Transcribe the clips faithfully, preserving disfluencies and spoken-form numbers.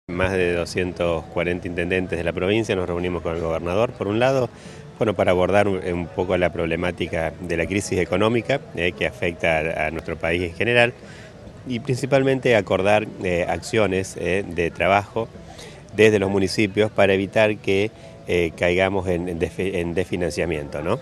Más de doscientos cuarenta intendentes de la provincia nos reunimos con el gobernador, por un lado, bueno, para abordar un, un poco la problemática de la crisis económica eh, que afecta a, a nuestro país en general y principalmente acordar eh, acciones eh, de trabajo desde los municipios para evitar que eh, caigamos en, en, defi, en desfinanciamiento, ¿no?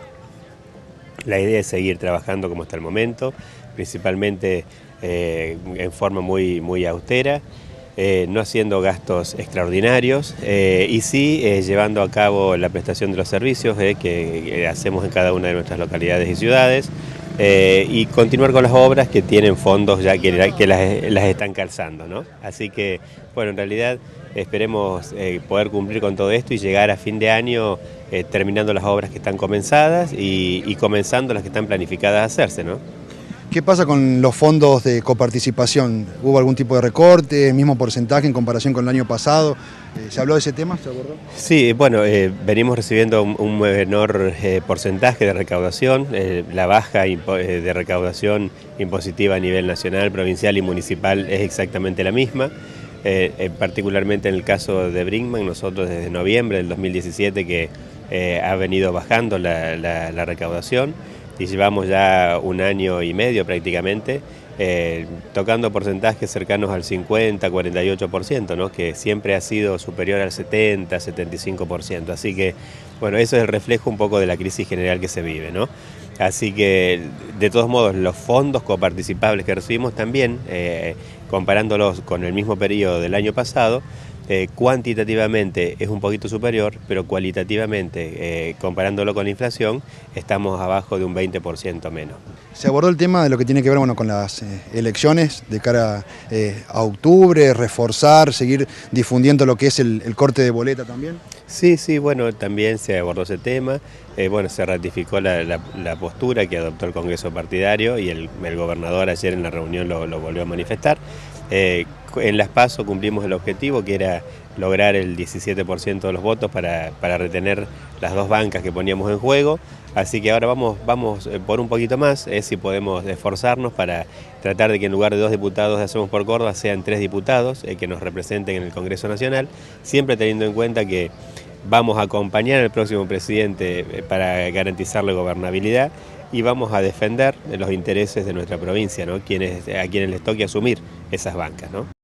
La idea es seguir trabajando como hasta el momento, principalmente eh, en forma muy, muy austera. Eh, no haciendo gastos extraordinarios eh, y sí eh, llevando a cabo la prestación de los servicios eh, que, que hacemos en cada una de nuestras localidades y ciudades eh, y continuar con las obras que tienen fondos ya que, que las, las están calzando, ¿no? Así que, bueno, en realidad esperemos eh, poder cumplir con todo esto y llegar a fin de año eh, terminando las obras que están comenzadas y, y comenzando las que están planificadas a hacerse, ¿no? ¿Qué pasa con los fondos de coparticipación? ¿Hubo algún tipo de recorte, mismo porcentaje en comparación con el año pasado? ¿Se habló de ese tema? ¿Se abordó? Sí, bueno, eh, venimos recibiendo un, un menor eh, porcentaje de recaudación, eh, la baja impo eh, de recaudación impositiva a nivel nacional, provincial y municipal es exactamente la misma. Eh, eh, particularmente en el caso de Brinkmann, nosotros desde noviembre del dos mil diecisiete que eh, ha venido bajando la, la, la recaudación y llevamos ya un año y medio prácticamente eh, tocando porcentajes cercanos al cincuenta, cuarenta y ocho por ciento, ¿no? Que siempre ha sido superior al setenta, setenta y cinco por ciento. Así que, bueno, eso es el reflejo un poco de la crisis general que se vive, ¿no? Así que, de todos modos, los fondos coparticipables que recibimos también, eh, comparándolos con el mismo periodo del año pasado, eh, cuantitativamente es un poquito superior, pero cualitativamente, eh, comparándolo con la inflación, estamos abajo de un veinte por ciento menos. Se abordó el tema de lo que tiene que ver bueno, con las eh, elecciones de cara eh, a octubre, reforzar, seguir difundiendo lo que es el, el corte de boleta también. Sí, sí, bueno, también se abordó ese tema, eh, bueno, se ratificó la, la, la postura que adoptó el Congreso Partidario y el, el gobernador ayer en la reunión lo, lo volvió a manifestar. Eh, en Las PASO cumplimos el objetivo que era lograr el diecisiete por ciento de los votos para, para retener las dos bancas que poníamos en juego, así que ahora vamos, vamos por un poquito más, es si podemos esforzarnos para tratar de que en lugar de dos diputados de Hacemos por Córdoba sean tres diputados eh, que nos representen en el Congreso Nacional, siempre teniendo en cuenta que vamos a acompañar al próximo presidente para garantizarle gobernabilidad y vamos a defender los intereses de nuestra provincia, ¿no? Quienes, a quienes les toque asumir esas bancas, ¿no?